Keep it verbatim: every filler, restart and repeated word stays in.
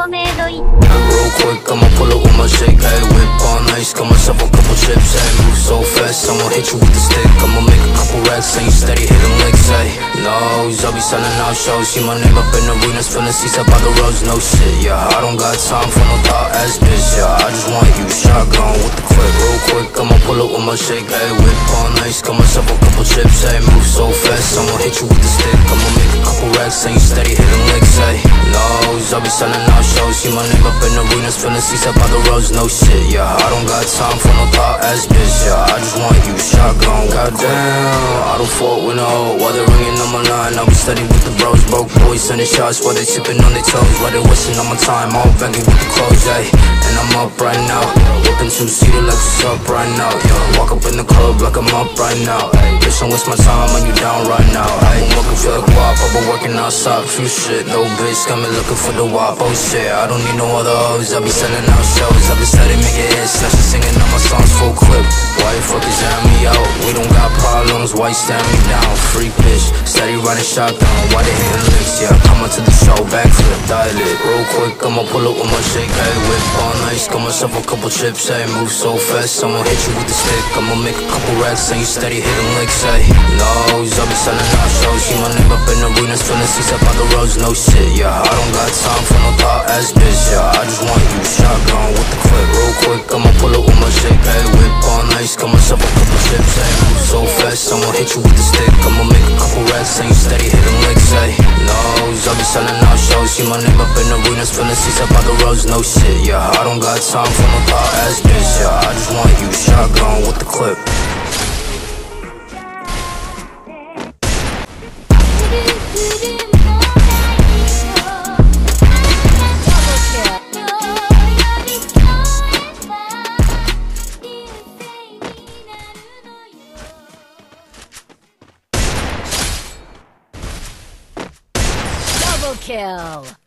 トメイドイ Real quick, I'ma pull up with my shake, hey. Whip on ice, got myself a couple chips, hey. Move so fast, I'ma hit you with the stick. I'ma make a couple racks, ain't steady hitting licks, hey. No, I'll be selling out shows. See my name up in arenas, filling seats up by the roads, no shit, yeah. I don't got time for no thought ass bitch, yeah. I just want you shotgun with the clip. Real quick, I'ma pull up with my shake, hey. Whip on ice, got myself a couple chips, hey. Move so fast, I'ma hit you with the stick. I'ma make a couple racks, ain't steady hitting licks, hey. No, I'll be selling out shows. See my name up in arenas, filling seats up by the roads, no shit, yeah. I don't got time for no thought ass bitch, yeah. I just want you shotgun. Goddamn, I don't fuck with no. While they're ringing on my line, I'll be steady with the bros. Broke boys sending shots while they tipping on their toes. While they wasting on my time, all baggy with the clothes, ayy. And I'm up right now, whipping two-seater like what's up right now, yeah. Walk up in the club like I'm up right now, ayy. Bitch, don't waste my time when you down right now, ayy. I'm working for like WAP, I've been working outside, few shit. No bitch, got me looking for the WAP, oh shit. I don't need no other hoes, I be selling out shows. I be steady making hits, now she singing all my songs full clip. Why you fuckers jam me out? We don't got problems, why you stand me down? Freak bitch, steady riding shotgun, why they hitting licks, yeah. Coming to the show, backflip, dial it. Real quick, I'ma pull up with my shake, hey. Whip on ice, got myself a couple chips, hey. Move so fast, I'ma hit you with the stick. I'ma make a couple racks, and you steady hitting licks, hey. No, I'll be selling out shows. See my name up in arenas, filling seats up on the roads, no shit, yeah. I don't got time for no thought ass bitch, yeah. I just want you shotgun with the clip. Real quick, I'ma pull up with my shake, hey. Whip on ice, got myself a couple chips, hey. Move so fast, I'ma hit you with the stick. I'ma make a couple racks, and you steady hitting licks, hey. No, I'll be selling out shows. See my name up in arenas, filling seats up on the roads, no shit, yeah. I don't got time for no thought ass bitch, yeah. I just want you shotgun with the clip. Double kill.